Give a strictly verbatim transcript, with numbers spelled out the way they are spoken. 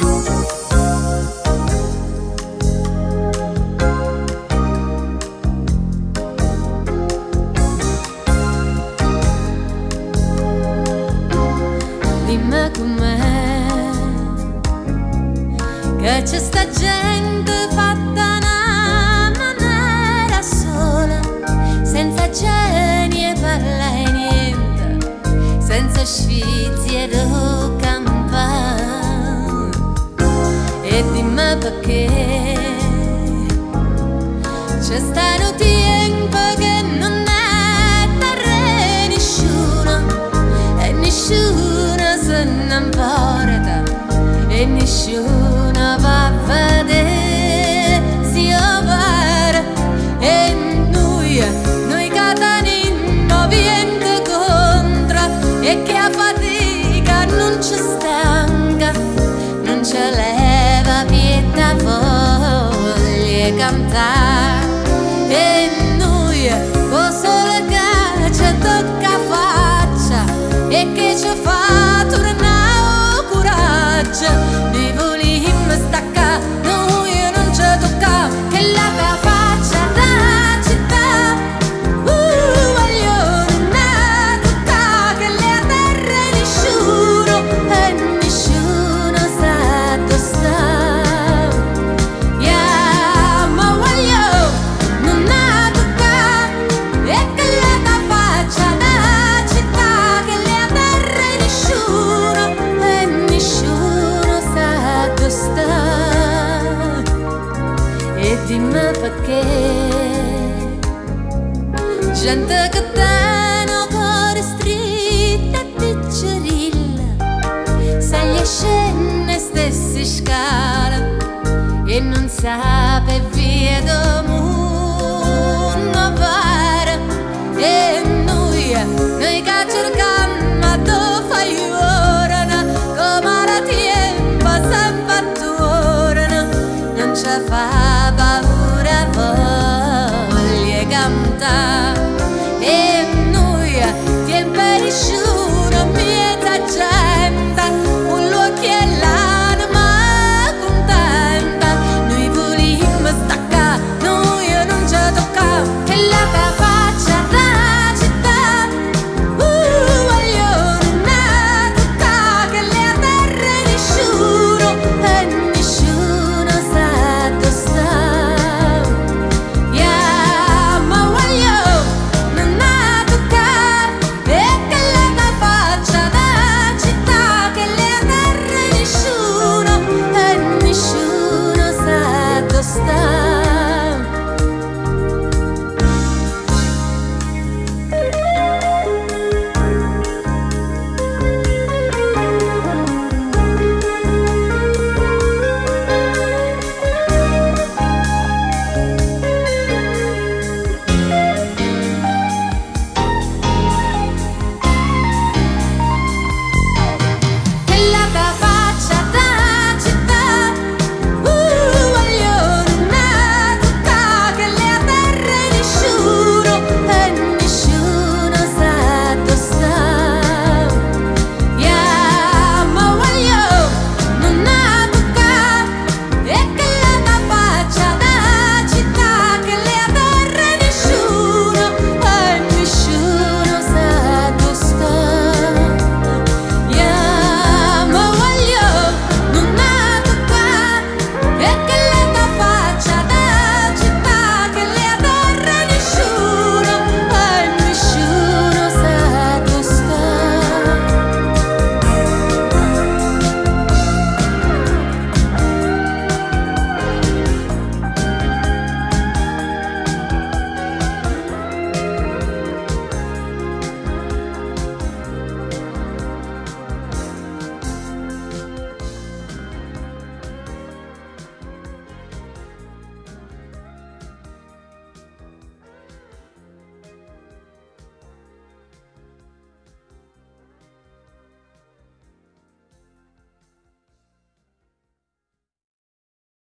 Dimmi com'è che c'è sta gente fatta una maniera sola, senza geni e parla e niente, senza sfizi e campane. E dimmi perché c'è stato tempo che non è per nessuno e nessuno se ne importa e nessuno va a vedere si opera. E noi, noi catanino viene contro e che a fatica non ci stanca, non ci leva pietà voglia cantare. E noi, con solo che ci tocca faccia e che ci fa tornare coraggio. Noi vogliamo staccare, noi non ci tocca che la faccia da città. Uh, voglio non tocca che le terre nessuno e nessuno sa dove sta. Yeah, ma voglio non tocca e che la faccia da città, che le terre nessuno e nessuno sa dove sta. E dimmi perché gente che tengo cuore stretto e piccerilla se gli scende stesse scale e non sape via do mondo fare. E noi, noi che cercammo dove fai ora, come la tempo sempre torna, non ci fa paura voglia cantare. E noi, tempo nessuno mieta gente, un luogo e l'anima contenta. Noi vogliamo staccare, noi non ci tocca che la faccia da città. Uh, voglio non tocca che le terre nessuno e nessuno sa dove sta. Yeah, ma voglio non tocca e che la faccia da città, che le terre nessuno e nessuno sa dove sta.